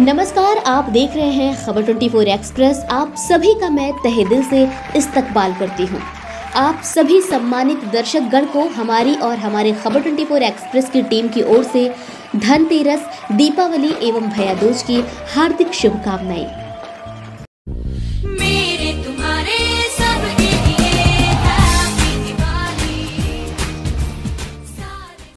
नमस्कार, आप देख रहे हैं खबर 24 एक्सप्रेस। आप सभी का मैं तहे दिल से इस्तकबाल करती हूं। आप सभी सम्मानित दर्शकगण को हमारी और हमारे खबर 24 एक्सप्रेस की टीम की ओर से धनतेरस, दीपावली एवं भैया दूज की हार्दिक शुभकामनाएं।